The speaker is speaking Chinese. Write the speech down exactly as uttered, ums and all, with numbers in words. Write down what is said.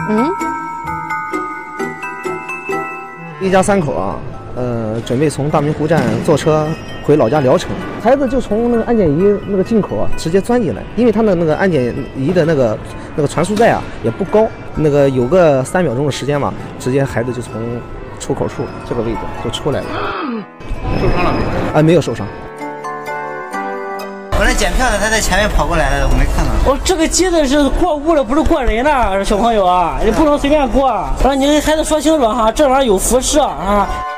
嗯， 一家三口啊，呃，准备从大明湖站坐车回老家聊城。孩子就从那个安检仪那个进口啊，直接钻进来，因为他的那个安检仪的那个那个传输带啊也不高，那个有个三秒钟的时间嘛，直接孩子就从出口处这个位置就出来了。 受伤了没有？ 啊，没有受伤。 我那检票的他在前面跑过来了，我没看到。 我、哦、这个机子是过物的，不是过人的，小朋友啊，你不能随便过。然后你跟孩子说清楚哈，这玩意儿有辐射啊。